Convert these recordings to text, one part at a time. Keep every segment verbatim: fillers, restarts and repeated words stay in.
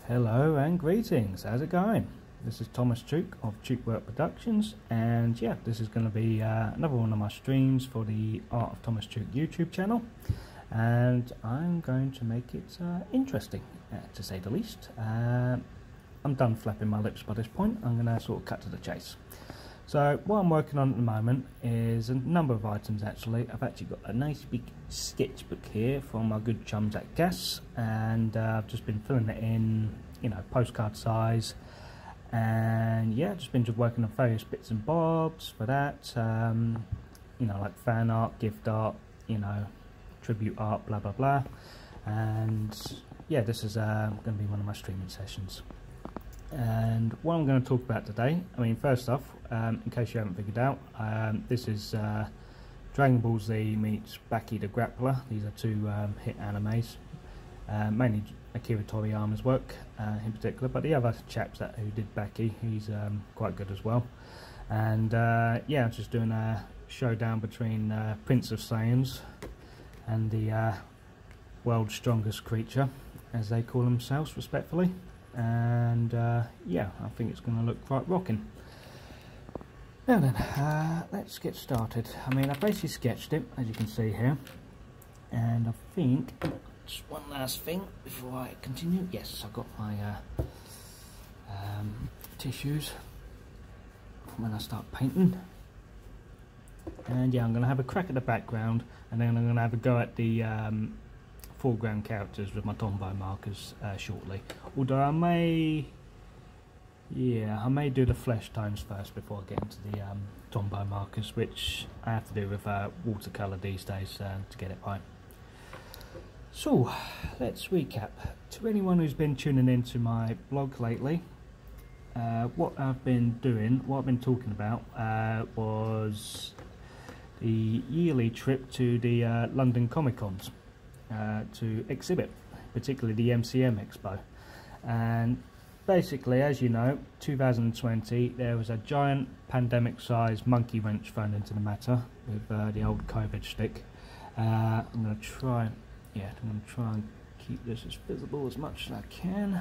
Hello and greetings, how's it going? This is Thomas Tuke of Tuke Work Productions, and yeah, this is going to be uh, another one of my streams for the Art of Thomas Tuke YouTube channel, and I'm going to make it uh, interesting, uh, to say the least. Uh, I'm done flapping my lips by this point. I'm going to sort of cut to the chase. So what I'm working on at the moment is a number of items actually. I've actually got a nice big sketchbook here from my good chums at Gas, and uh, I've just been filling it in, you know, postcard size, and yeah, just been just working on various bits and bobs for that, um, you know, like fan art, gift art, you know, tribute art, blah blah blah. And yeah, this is uh, going to be one of my streaming sessions. And what I'm going to talk about today, I mean, first off, um, in case you haven't figured out, um, this is uh, Dragon Ball Z meets Baki the Grappler. These are two um, hit animes, uh, mainly Akira Toriyama's work uh, in particular, but the other chaps that who did Baki, he's um, quite good as well. And uh, yeah, I'm just doing a showdown between uh, Prince of Saiyans and the uh, world's strongest creature, as they call themselves respectfully. And uh, yeah, I think it's going to look quite rocking. Now then, uh, let's get started. I mean, I've basically sketched it, as you can see here, and I think, just one last thing before I continue. Yes, I've got my uh, um, tissues for when I start painting. And yeah, I'm going to have a crack at the background, and then I'm going to have a go at the um, foreground characters with my Tombow markers uh, shortly. Although I may, yeah, I may do the flesh tones first before I get into the um, Tombow markers, which I have to do with uh, watercolour these days uh, to get it right. So, let's recap. To anyone who's been tuning into my blog lately, uh, what I've been doing, what I've been talking about, uh, was the yearly trip to the uh, London Comic Cons. Uh, to exhibit, particularly the M C M Expo. And basically, as you know, two thousand twenty, there was a giant pandemic-sized monkey wrench thrown into the matter with uh, the old COVID stick. Uh, I'm going to try, yeah, I'm going to try and keep this as visible as much as I can.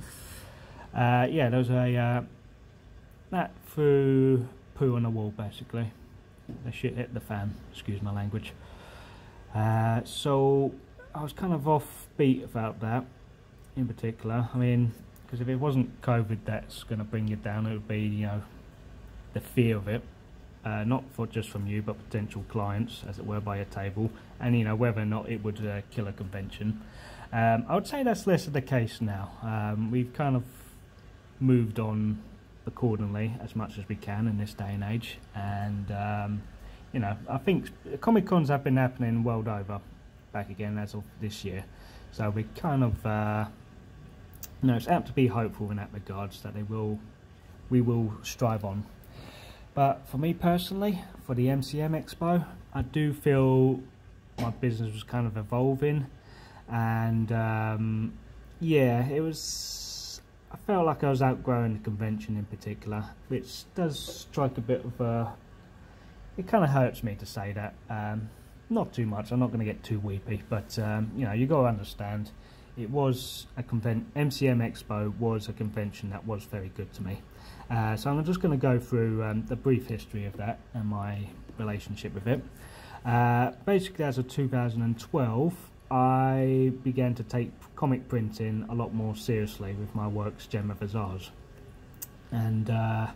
Uh, yeah, there was a uh, that threw poo on the wall, basically. The shit hit the fan. Excuse my language. Uh, so I was kind of offbeat about that in particular. I mean, because if it wasn't COVID that's going to bring you down, it would be, you know, the fear of it, uh, not for just from you, but potential clients, as it were, by your table, and you know whether or not it would uh, kill a convention. Um, I would say that's less of the case now. Um, we've kind of moved on accordingly as much as we can in this day and age, and um, you know, I think Comic Cons have been happening world over back again as of this year, so we kind of uh, you know, it's apt to be hopeful in that regards that they will we will strive on. But for me personally, for the M C M Expo, I do feel my business was kind of evolving, and um, yeah, it was, I felt like I was outgrowing the convention in particular, which does strike a bit of a, it kind of hurts me to say that. Um, not too much, I'm not going to get too weepy, but um, you know, you got to understand, it was a convention. M C M Expo was a convention that was very good to me. Uh, so I'm just going to go through um, the brief history of that and my relationship with it. Uh, basically, as of two thousand twelve, I began to take comic printing a lot more seriously with my works Gem of Azars. And uh,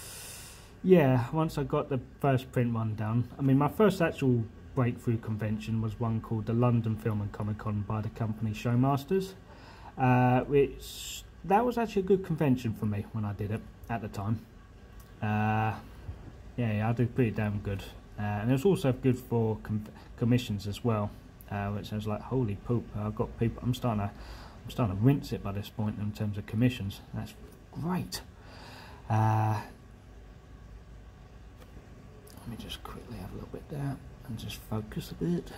yeah, once I got the first print run done, I mean, my first actual breakthrough convention was one called the London Film and Comic Con by the company Showmasters, uh, which that was actually a good convention for me when I did it at the time. Uh, yeah, yeah, I did pretty damn good, uh, and it was also good for com commissions as well, uh, which I was like, holy poop! I've got people. I'm starting to, I'm starting to rinse it by this point in terms of commissions. That's great. Uh, let me just quickly have a little bit there and just focus a bit.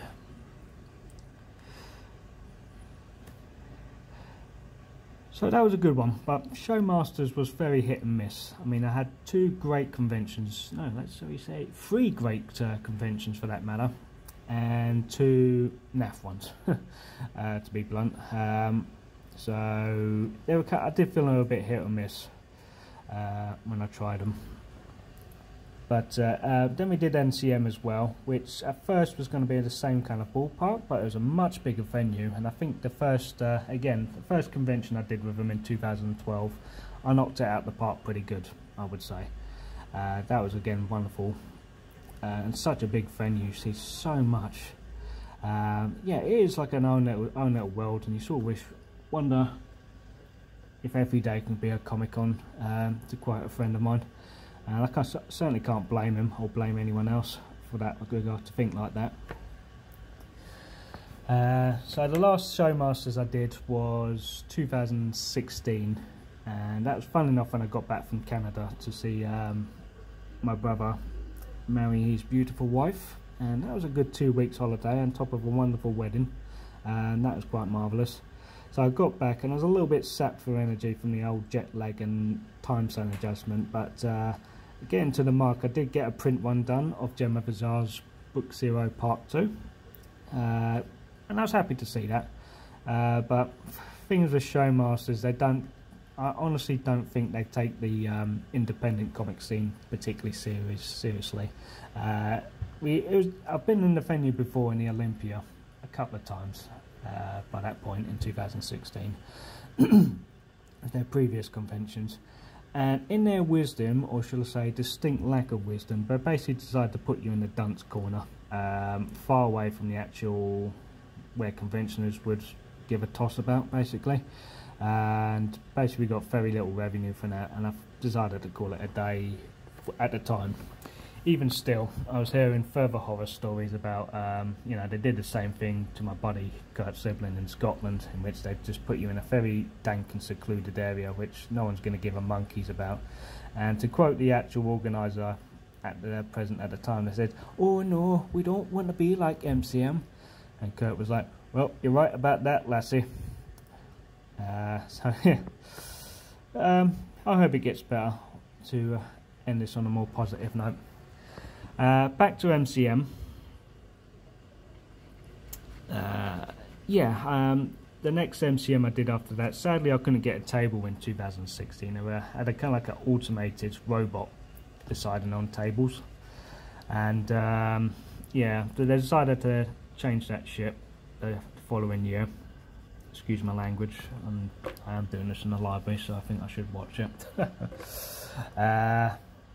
So that was a good one, but Showmasters was very hit and miss. I mean, I had two great conventions, no, let's sorry say three great uh, conventions for that matter, and two naff ones, uh, to be blunt. Um, So they were, I did feel a little bit hit or miss uh, when I tried them. But uh, uh, then we did M C M as well, which at first was going to be the same kind of ballpark, but it was a much bigger venue. And I think the first, uh, again, the first convention I did with them in two thousand twelve, I knocked it out the park pretty good, I would say. Uh, that was again wonderful, uh, and such a big venue. You see so much. Um, yeah, it is like an own little, own little world, and you sort of wish, wonder if every day can be a Comic-Con, um, to quote a friend of mine. Uh, like I certainly can't blame him or blame anyone else for that regard to think like that. Uh, so the last Showmasters I did was two thousand sixteen, and that was fun enough when I got back from Canada to see um, my brother marry his beautiful wife, and that was a good two weeks holiday on top of a wonderful wedding, and that was quite marvellous. So I got back and I was a little bit sapped for energy from the old jet lag and time zone adjustment, but uh, getting to the mark, I did get a print one done of Gemma Bazaar's Book Zero Part two, uh, and I was happy to see that. Uh, but things with Showmasters, they don't, I honestly don't think they take the um, independent comic scene particularly serious, seriously. Uh, we, it was, I've been in the venue before in the Olympia a couple of times. Uh, by that point in two thousand sixteen, their previous conventions, and in their wisdom, or shall I say distinct lack of wisdom, they basically decided to put you in the dunce corner, um, far away from the actual where conventioners would give a toss about, basically, and basically got very little revenue from that, and I've decided to call it a day at the time. Even still, I was hearing further horror stories about, um, you know, they did the same thing to my buddy Kurt Sibling in Scotland, in which they just put you in a very dank and secluded area which no one's going to give a monkeys about. And to quote the actual organiser at the present at the time, they said, "Oh no, we don't want to be like M C M." And Kurt was like, "Well, you're right about that, lassie." Uh, so yeah, um, I hope it gets better, to uh, end this on a more positive note. Uh, back to M C M. Uh, yeah, um, the next M C M I did after that, sadly I couldn't get a table in two thousand sixteen. They were, had a kind of like an automated robot deciding on tables, and um, yeah, so they decided to change that shit the following year. Excuse my language, I'm, I am doing this in the library, so I think I should watch it. uh,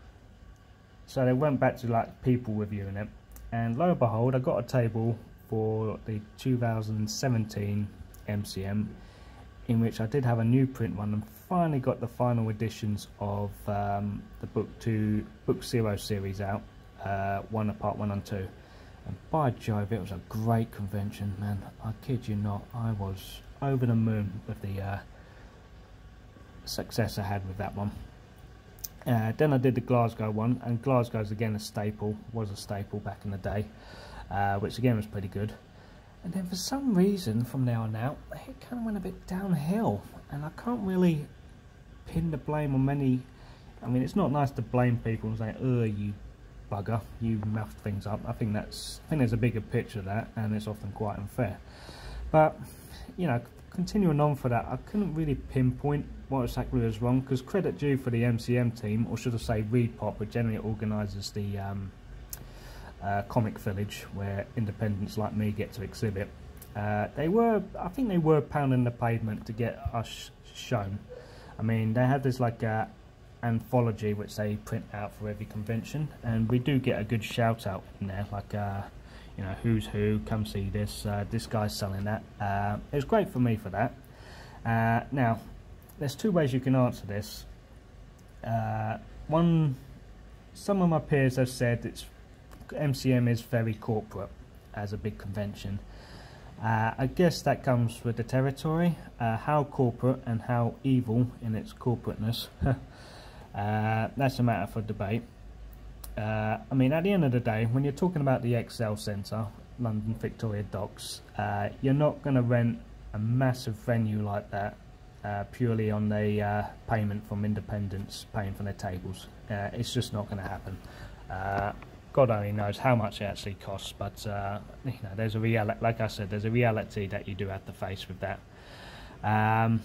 So they went back to like people reviewing it, and lo and behold, I got a table for the two thousand seventeen M C M, in which I did have a new print one, and finally got the final editions of um, the book two, Book Zero series out, uh, one part one and two. And by Jove, it was a great convention, man. I kid you not, I was over the moon with the uh, success I had with that one. Uh, then I did the Glasgow one, and Glasgow's again a staple, was a staple back in the day, uh, which again was pretty good. And then for some reason, from there on out, it kind of went a bit downhill, and I can't really pin the blame on many. I mean, it's not nice to blame people and say, "Oh, you bugger, you muffed things up." I think that's, I think there's a bigger picture of that, and it's often quite unfair. But you know, continuing on for that, I couldn't really pinpoint what exactly was wrong, because credit due for the M C M team, or should I say Repop, which generally organises the um, uh, comic village where independents like me get to exhibit. Uh, they were, I think they were pounding the pavement to get us shown. I mean, they have this like uh, anthology which they print out for every convention, and we do get a good shout out in there, like uh, you know, who's who, come see this, uh, this guy's selling that. Uh, it was great for me for that. Uh, now, there's two ways you can answer this. Uh, one, some of my peers have said it's M C M is very corporate as a big convention. Uh, I guess that comes with the territory. Uh, how corporate and how evil in its corporateness, uh, that's a matter for debate. Uh, I mean, at the end of the day, when you're talking about the Excel Centre, London Victoria Docks, uh, you're not going to rent a massive venue like that uh, purely on the uh, payment from independents paying for their tables. Uh, it's just not going to happen. Uh, God only knows how much it actually costs, but uh, you know, there's a reality. Like I said, there's a reality that you do have to face with that. Um,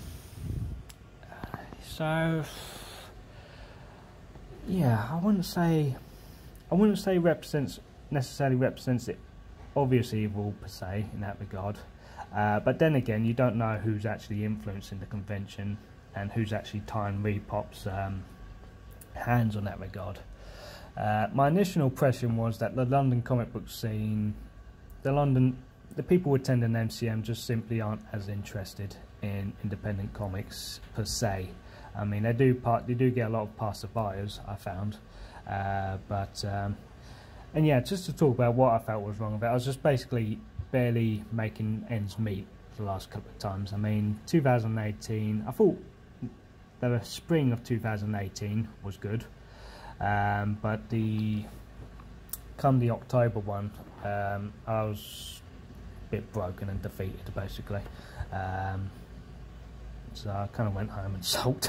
so yeah, I wouldn't say I wouldn't say represents necessarily represents it obvious evil per se in that regard. Uh, but then again, you don't know who's actually influencing the convention and who's actually tying Repop's um, hands on that regard. Uh, my initial impression was that the London comic book scene, the London, the people attending M C M just simply aren't as interested in independent comics per se. I mean, they do part, they do get a lot of passerbyers, I found, uh, but um, and yeah, just to talk about what I felt was wrong about it, I was just basically barely making ends meet the last couple of times. I mean, two thousand eighteen, I thought the spring of two thousand eighteen was good, um, but the come the October one, um, I was a bit broken and defeated basically. Um, so I kind of went home and sulked.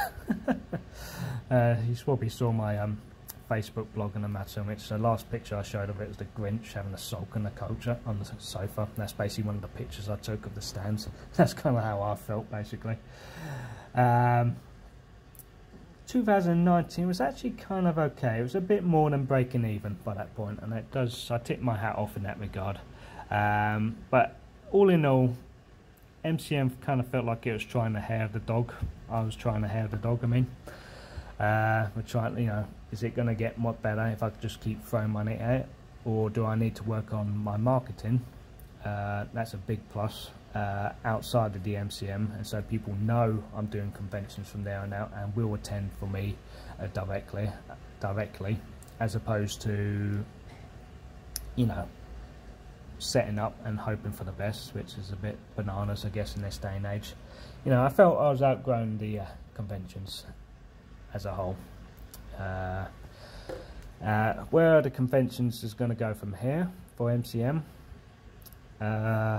uh, you probably saw my um, Facebook blog and the matter in which the last picture I showed of it was the Grinch having a sulk on the culture on the sofa. That's basically one of the pictures I took of the stands. That's kind of how I felt basically. Um, two thousand nineteen was actually kind of okay. It was a bit more than breaking even by that point, and it does, I tip my hat off in that regard. Um, but all in all, M C M kind of felt like it was trying to hair the dog. I was trying to hair the dog, I mean. Uh, we're trying, you know, is it going to get more better if I just keep throwing money at it, or do I need to work on my marketing? Uh, that's a big plus uh, outside of the M C M, and so people know I'm doing conventions from there on out and will attend for me uh, directly, directly, as opposed to, you know, setting up and hoping for the best, which is a bit bananas, I guess, in this day and age. You know, I felt I was outgrowing the uh, conventions as a whole. Uh, uh, where are the conventions is going to go from here for M C M? Uh,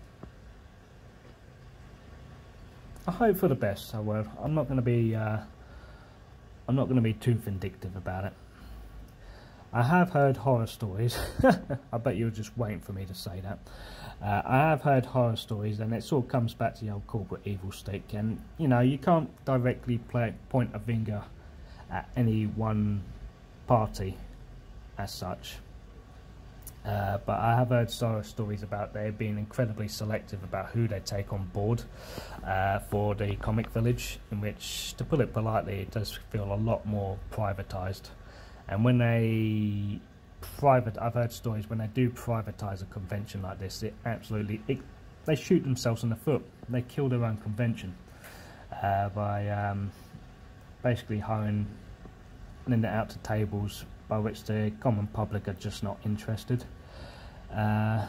I hope for the best. I will. I'm not going to be. Uh, I'm not going to be too vindictive about it. I have heard horror stories. I bet you were just waiting for me to say that. Uh, I have heard horror stories, and it sort of comes back to the old corporate evil stick. And you know, you can't directly play, point a finger at any one party as such. Uh, but I have heard horror stories about they being incredibly selective about who they take on board uh, for the comic village, in which, to put it politely, it does feel a lot more privatised. And when they private, I've heard stories when they do privatise a convention like this, it absolutely, it, they shoot themselves in the foot. They kill their own convention uh, by um, basically hiring it out to tables by which the common public are just not interested, uh,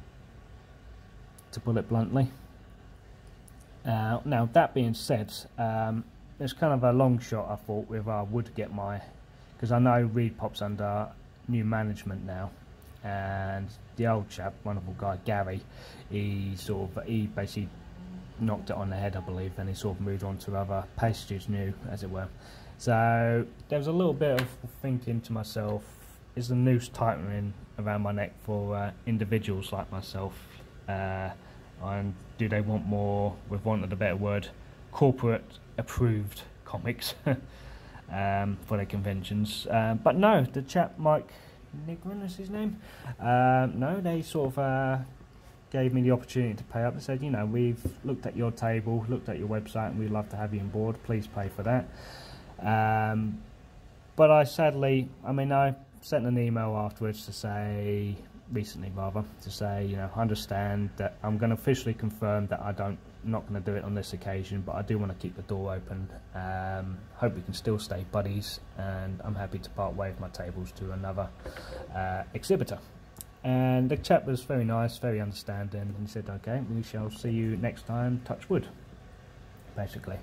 to put it bluntly. Uh, now, that being said, um, it's kind of a long shot, I thought, whether I would get my, because I know Repop's under new management now, and the old chap, wonderful guy Gary, he sort of, he basically knocked it on the head, I believe, and he sort of moved on to other pastures new, as it were. So there was a little bit of thinking to myself, is the noose tightening around my neck for uh, individuals like myself, uh, and do they want more, with want of a better word, corporate approved comics um, for their conventions? Uh, but no, the chap Mike Nigran is his name. Uh, no, they sort of uh, gave me the opportunity to pay up. They said, you know, we've looked at your table, looked at your website, and we'd love to have you on board. Please pay for that. Um, but I sadly, I mean, I sent an email afterwards to say, recently rather, to say, you know, I understand that I'm going to officially confirm that I don't, not going to do it on this occasion, but I do want to keep the door open. Um, hope we can still stay buddies, and I'm happy to part way with my tables to another uh, exhibitor. And the chap was very nice, very understanding, and he said, okay, we shall see you next time, touch wood, basically.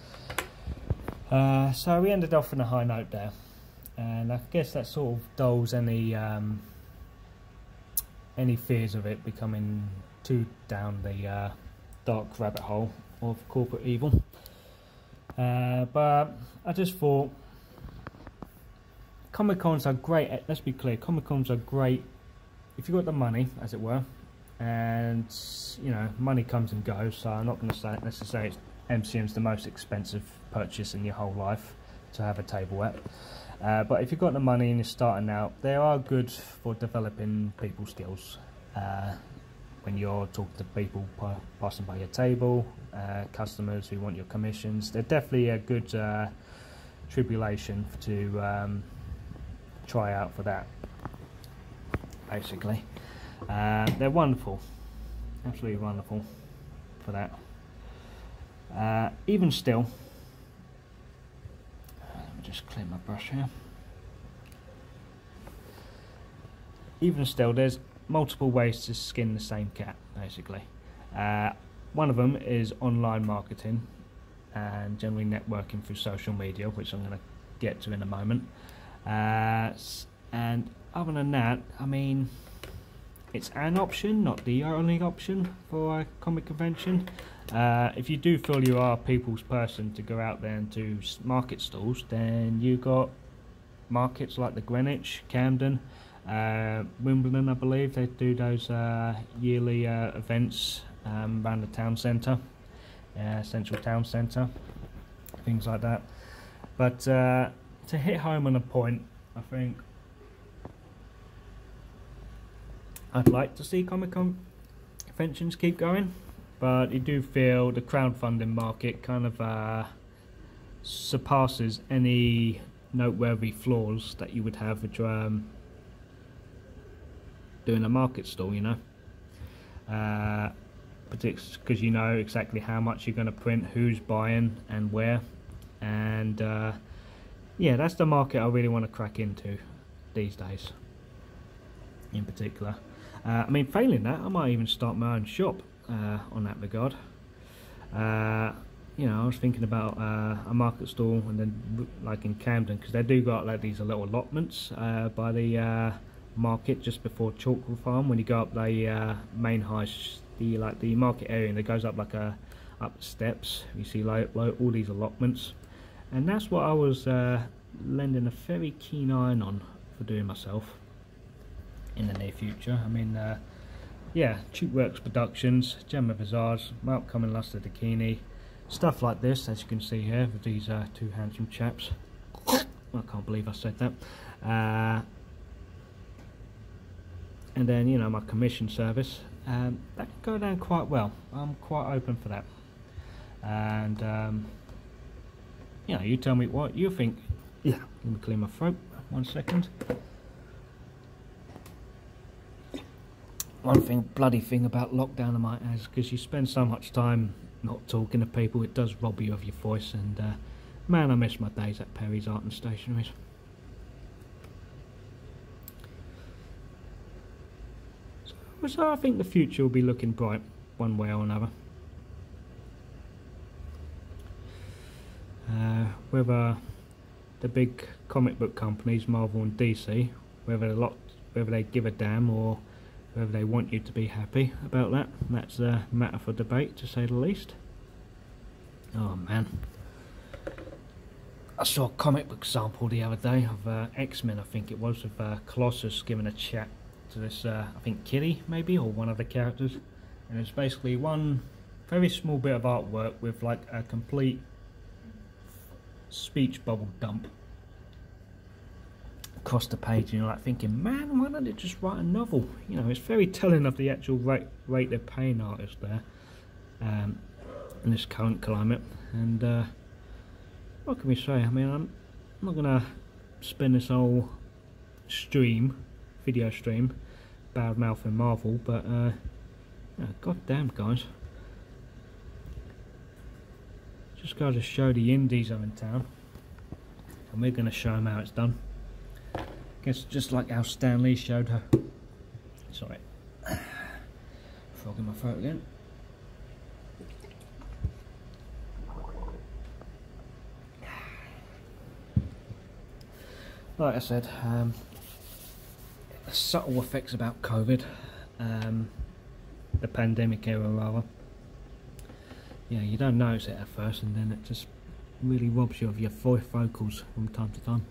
Uh, so we ended off on a high note there, and I guess that sort of dulls any um, any fears of it becoming too down the uh, dark rabbit hole of corporate evil. Uh, but I just thought Comic Cons are great. Let's be clear, Comic Cons are great if you've got the money, as it were, and you know, money comes and goes, so I'm not going to say necessarily M C M's the most expensive purchase in your whole life to have a table at. Uh, but if you've got the money and you're starting out, they are good for developing people skills. Uh, when you're talking to people passing by your table, uh, customers who want your commissions, they're definitely a good uh, tribulation to um, try out for that, basically. Uh, they're wonderful, absolutely wonderful for that. Uh, even still, let me just clear my brush here. Even still, there's multiple ways to skin the same cat, basically. Uh, one of them is online marketing and generally networking through social media, which I'm going to get to in a moment. Uh, and other than that, I mean, it's an option, not the only option for a comic convention. Uh, if you do feel you are a people's person to go out there and do market stalls, then you got markets like the Greenwich, Camden, uh, Wimbledon, I believe. They do those uh, yearly uh, events um, around the town centre, uh, central town centre, things like that. But uh, to hit home on a point, I think I'd like to see Comic Con conventions keep going, but you do feel the crowdfunding market kind of uh, surpasses any noteworthy flaws that you would have with um, doing a market stall, you know. Uh, because you know exactly how much you're going to print, who's buying and where, and uh, yeah, that's the market I really want to crack into these days in particular. Uh, I mean, failing that, I might even start my own shop uh, on that regard. Uh, you know, I was thinking about uh, a market stall, and then like in Camden, because they do got like these little allotments uh, by the uh, market just before Chalkwell Farm. When you go up the uh, main high, the like the market area, and it goes up like a up the steps. You see like, like all these allotments, and that's what I was uh, lending a very keen eye on for doing myself in the near future. I mean, uh, yeah, Tuke Works Productions, Gemma Bazaars, my upcoming Luster Dakini, stuff like this, as you can see here with these uh, two handsome chaps. I can't believe I said that. Uh, and then, you know, my commission service, um, that can go down quite well. I'm quite open for that. And um, you know, you tell me what you think. Yeah, let me clear my throat. One second. One thing, bloody thing about lockdown I might add, is because you spend so much time not talking to people, it does rob you of your voice. And uh, man, I miss my days at Perry's Art and Stationery. So, so I think the future will be looking bright, one way or another. Uh, whether the big comic book companies, Marvel and D C, whether a lot, whether they give a damn or whether they want you to be happy about that, that's a matter for debate, to say the least. Oh man, I saw a comic book sample the other day of uh, X-Men, I think it was, of uh, Colossus giving a chat to this, uh, I think Kitty maybe, or one of the characters, and it's basically one very small bit of artwork with like a complete speech bubble dump across the page, and you're like thinking, man, why don't they just write a novel? You know, it's very telling of the actual rate, rate they're paying artists there um, in this current climate. And uh, what can we say? I mean, I'm not gonna spend this whole stream, video stream, bad mouthing Marvel, but uh, yeah, god damn guys, just goes to show the indies are in town, and we're gonna show them how it's done. Guess just like how Stan Lee showed her. Sorry, frog in my throat again. Like I said, um, subtle effects about COVID, um, the pandemic era rather. Yeah, you don't notice it at first, and then it just really robs you of your voice vocals from time to time.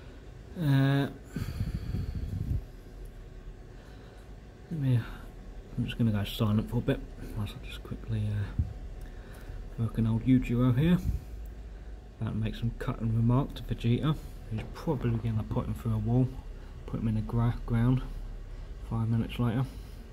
Uh, let me I'm just going to go silent for a bit whilst I just quickly uh, work an old Yujiro here. About to make some cutting remark to Vegeta, who's probably going to put him through a wall, put him in the gra ground five minutes later.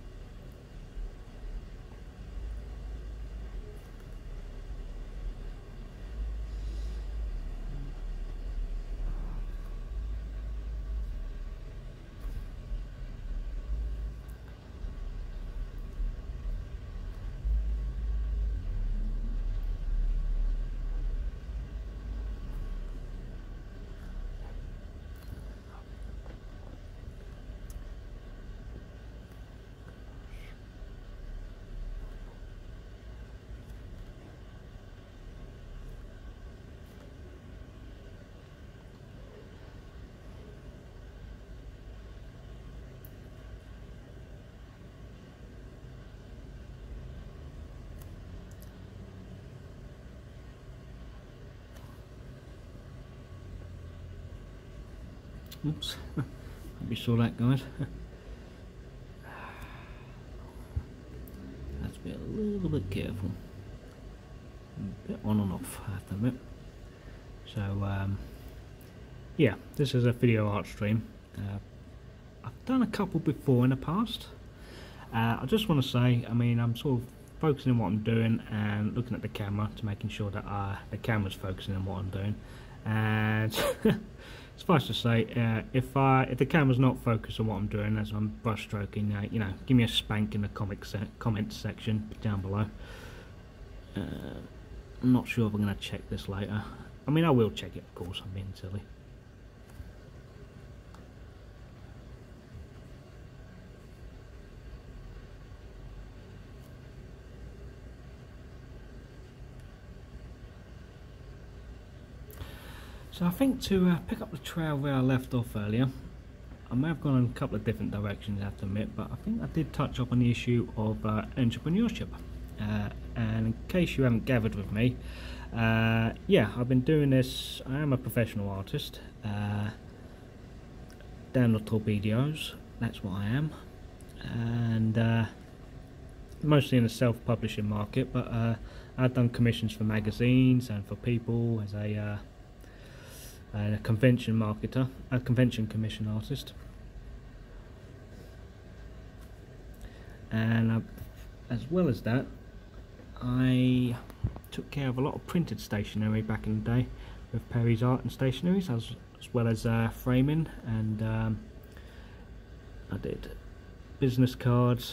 Oops, hope you saw that, guys. Have to be a little bit careful. A bit on and off, I have to admit. So, um, yeah, this is a video art stream. Uh, I've done a couple before in the past. Uh, I just want to say, I mean, I'm sort of focusing on what I'm doing and looking at the camera to making sure that uh, the camera's focusing on what I'm doing. And suffice to say, uh, if I if the camera's not focused on what I'm doing as I'm brush stroking, uh, you know, give me a spank in the comic se comments section down below. Uh, I'm not sure if I'm going to check this later. I mean, I will check it, of course. I'm being silly. So I think to uh, pick up the trail where I left off earlier, I may have gone in a couple of different directions, I have to admit, but I think I did touch up on the issue of uh, entrepreneurship. Uh, and in case you haven't gathered with me, uh, yeah, I've been doing this. I am a professional artist. Uh, download torpedoes, that's what I am. And uh, mostly in the self-publishing market, but uh, I've done commissions for magazines and for people as a uh, and a convention marketer, a convention commission artist, and uh, as well as that, I took care of a lot of printed stationery back in the day with Perry's Art and Stationeries, as, as well as uh, framing, and um, I did business cards,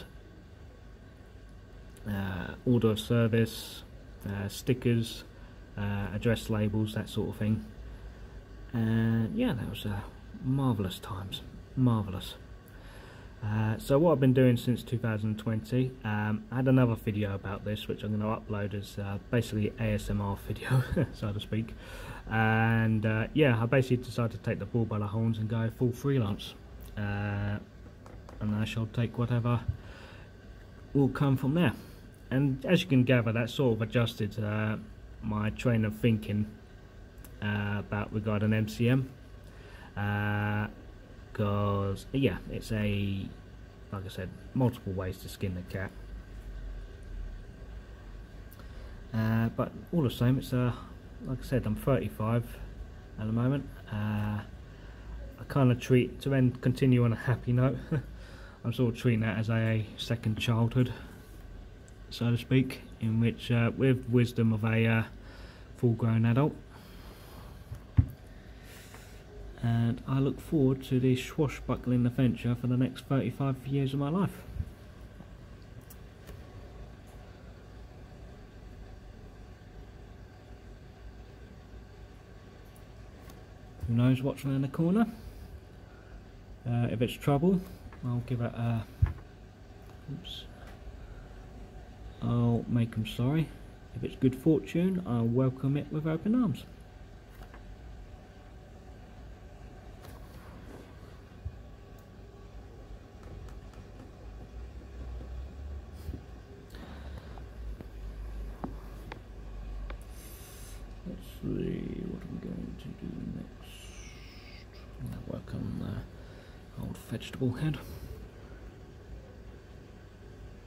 uh, order of service, uh, stickers, uh, address labels, that sort of thing. And yeah, that was uh, marvellous times, marvellous. Uh, so what I've been doing since two thousand twenty, um, I had another video about this which I'm going to upload as uh, basically A S M R video, so to speak. And uh, yeah, I basically decided to take the bull by the horns and go full freelance. Uh, and I shall take whatever will come from there. And as you can gather, that sort of adjusted uh, my train of thinking Uh, about regarding M C M, because uh, yeah, it's a, like I said, multiple ways to skin the cat. Uh, but all the same, it's a, uh, like I said, I'm thirty-five at the moment. Uh, I kind of treat, to then continue on a happy note, I'm sort of treating that as a second childhood, so to speak, in which uh, with wisdom of a uh, full-grown adult. And I look forward to this swashbuckling adventure for the next thirty-five years of my life. Who knows what's around the corner? Uh, if it's trouble, I'll give it a... Oops. I'll make them sorry. If it's good fortune, I'll welcome it with open arms. Let's see, what are we going to do next? I'm going to work on the old vegetable head.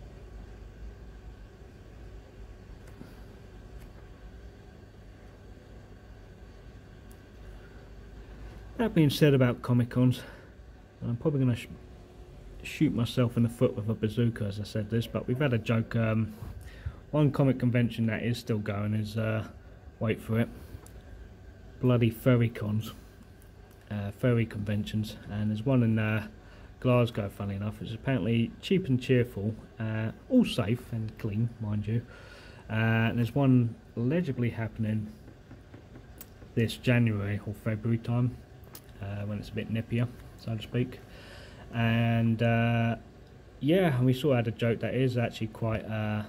That being said about Comic Cons, I'm probably going to sh shoot myself in the foot with a bazooka as I said this, but we've had a joke. Um, one comic convention that is still going is, uh, wait for it, bloody furry cons, uh, furry conventions, and there's one in uh, Glasgow, funny enough. It's apparently cheap and cheerful, uh, all safe and clean, mind you. Uh, and there's one allegedly happening this January or February time, uh, when it's a bit nippier, so to speak. And uh, yeah, and we sort of had a joke that is actually quite, uh,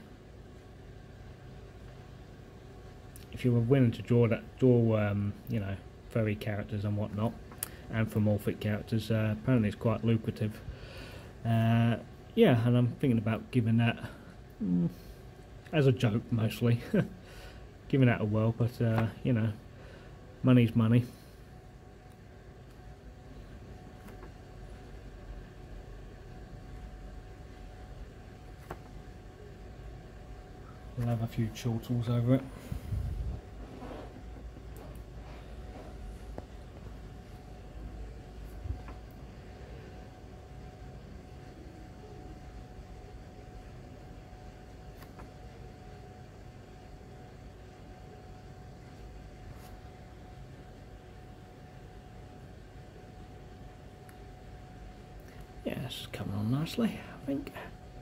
if you were willing to draw that, draw um, you know, furry characters and whatnot, anthropomorphic characters, uh, apparently it's quite lucrative. Uh, yeah, and I'm thinking about giving that mm, as a joke mostly, giving that a whirl, but uh, you know, money's money. We'll have a few chortles over it. Yeah, it's coming on nicely, I think.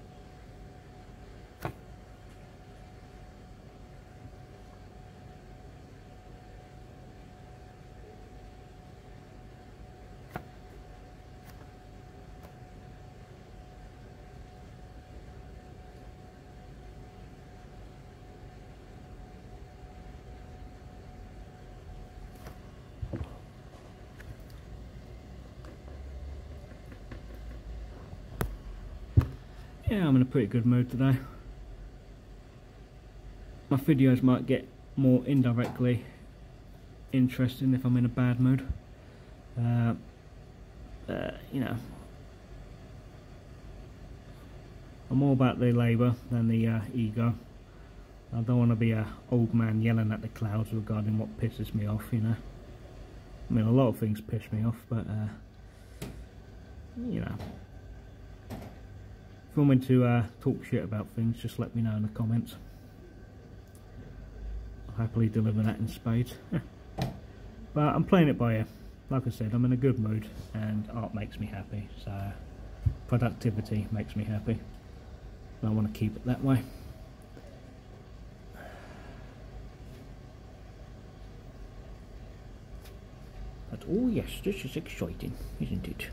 Yeah, I'm in a pretty good mood today. My videos might get more indirectly interesting if I'm in a bad mood. Uh, uh, you know, I'm more about the labour than the uh, ego. I don't want to be a old man yelling at the clouds regarding what pisses me off, you know. I mean, a lot of things piss me off, but uh, you know, if you want me to uh, talk shit about things, just let me know in the comments. I'll happily deliver that in spades. But I'm playing it by ear. Like I said, I'm in a good mood and art makes me happy, so productivity makes me happy. And I want to keep it that way. But oh yes, this is exciting, isn't it?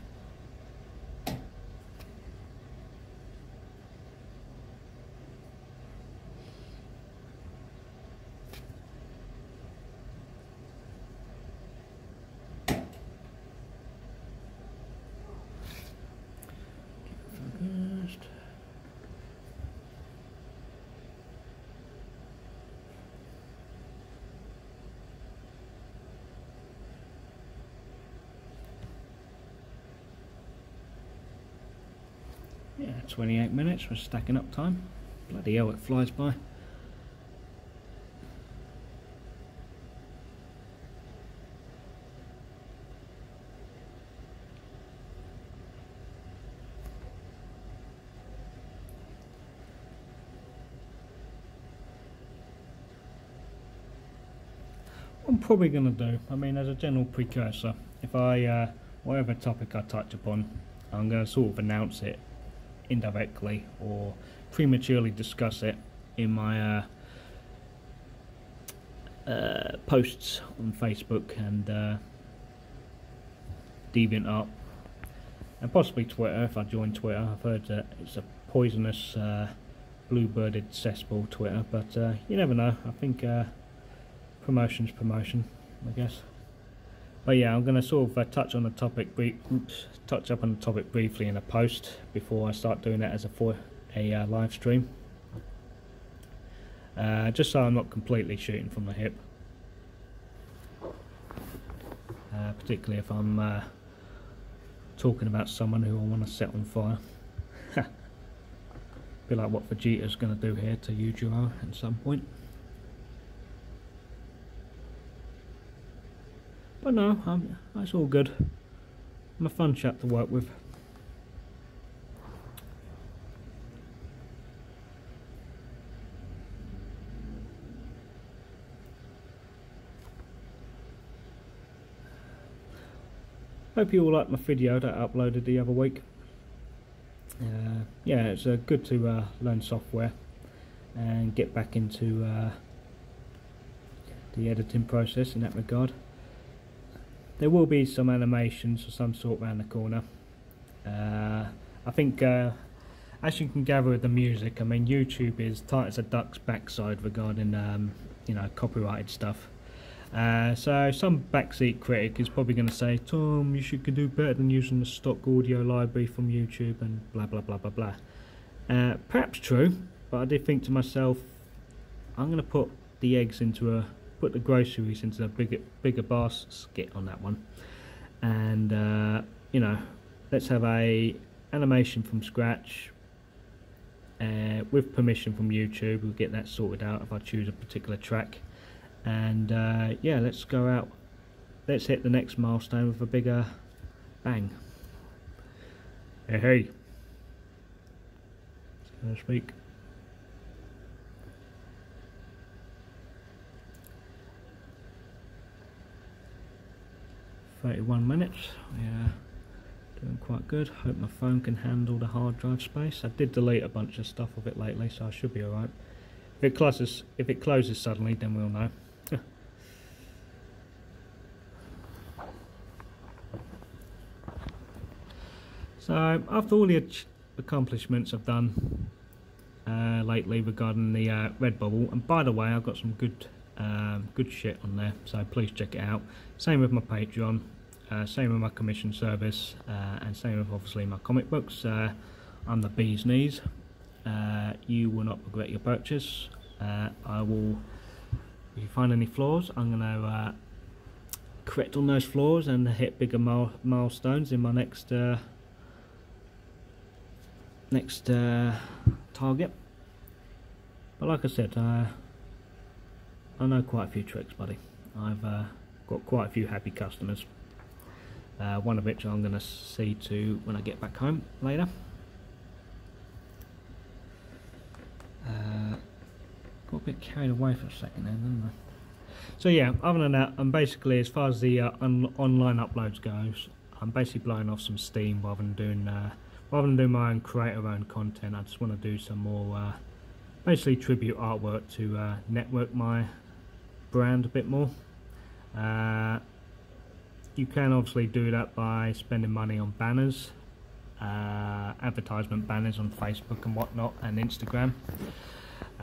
Yeah, twenty-eight minutes, we're stacking up time. Bloody hell, it flies by. What I'm probably going to do, I mean, as a general precursor, if I, uh, whatever topic I touch upon, I'm going to sort of announce it indirectly or prematurely discuss it in my uh, uh, posts on Facebook and uh, DeviantArt and possibly Twitter if I join Twitter. I've heard that it's a poisonous uh, blue-birded cesspool, Twitter, but uh, you never know. I think uh, promotion's promotion, I guess. But yeah, I'm going to sort of uh, touch on the topic, brief, oops, touch up on the topic briefly in a post before I start doing that as a for a uh, live stream. Uh, just so I'm not completely shooting from the hip. Uh, particularly if I'm uh, talking about someone who I want to set on fire. Be like what Vegeta's going to do here to Yujiro at some point. but no, um, that's all good. I'm a fun chap to work with. Hope you all liked my video that I uploaded the other week. Uh, yeah, it's uh, good to uh, learn software and get back into uh, the editing process in that regard. There will be some animations of some sort around the corner. Uh, I think, uh, as you can gather with the music, I mean, YouTube is tight as a duck's backside regarding, um, you know, copyrighted stuff. Uh, so some backseat critic is probably going to say, Tom, you should do better than using the stock audio library from YouTube and blah blah blah blah blah. Uh, perhaps true, but I did think to myself, I'm going to put the eggs into a, put the groceries into a bigger bigger basket on that one, and uh, you know, let's have a animation from scratch uh, with permission from YouTube. We'll get that sorted out if I choose a particular track. And uh, yeah, let's go out, let's hit the next milestone with a bigger bang. Hey, hey, so to speak. thirty-one minutes, yeah, doing quite good. Hope my phone can handle the hard drive space. I did delete a bunch of stuff of it lately, so I should be alright. If it closes, if it closes suddenly, then we'll know. So after all the accomplishments I've done uh, lately regarding the uh, Redbubble, and by the way, I've got some good um, good shit on there, so please check it out. Same with my Patreon, uh, same with my commission service, uh, and same with obviously my comic books. Uh, I'm the bee's knees. Uh, you will not regret your purchase. Uh, I will, if you find any flaws, I'm going to uh, correct on those flaws and hit bigger mile milestones in my next uh, next uh, target. But like I said, uh, I know quite a few tricks, buddy. I've uh, got quite a few happy customers, uh, one of which I'm going to see to when I get back home later. Uh, got a bit carried away for a second then, didn't I? So yeah, other than that, I'm basically, as far as the uh, on online uploads goes, I'm basically blowing off some steam rather than doing uh, rather than doing my own creator own content. I just want to do some more uh, basically tribute artwork to uh, network my brand a bit more. Uh, you can obviously do that by spending money on banners, uh, advertisement banners on Facebook and whatnot, and Instagram.